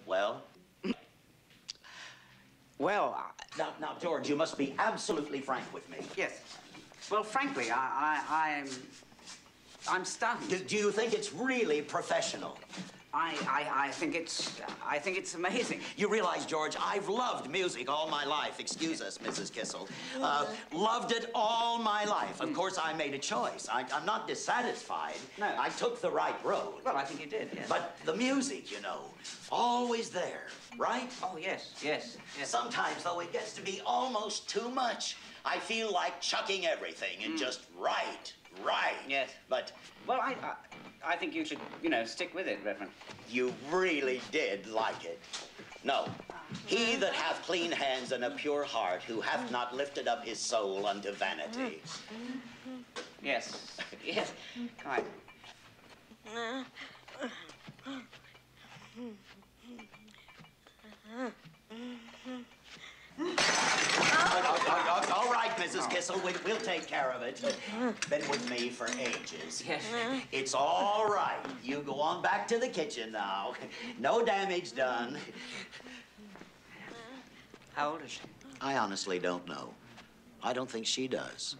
Well? Well, Now, George, you must be absolutely frank with me. yes. Well, frankly, I'm stunned. Do you think it's really professional? I think it's amazing. You realize, George, I've loved music all my life. Excuse us, Mrs. Kissel. Loved it all my life. Of course, I made a choice. I'm not dissatisfied. No. I took the right road. Well, I think you did, yes. But the music, you know, always there, right? Oh, yes, yes, yes. Sometimes, though, it gets to be almost too much. I feel like chucking everything and just write. Yes. But well, I think you should, you know, stick with it, Reverend. you really did like it. No. He that hath clean hands and a pure heart, who hath not lifted up his soul unto vanity. Yes, yes, quite. All right, Mrs. Kissel, we'll take care of it. Been with me for ages. Yes. It's all right. You go on back to the kitchen now. No damage done. How old is she? I honestly don't know. I don't think she does.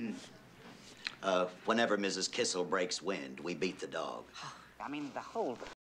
Whenever Mrs. Kissel breaks wind, we beat the dog. I mean, the whole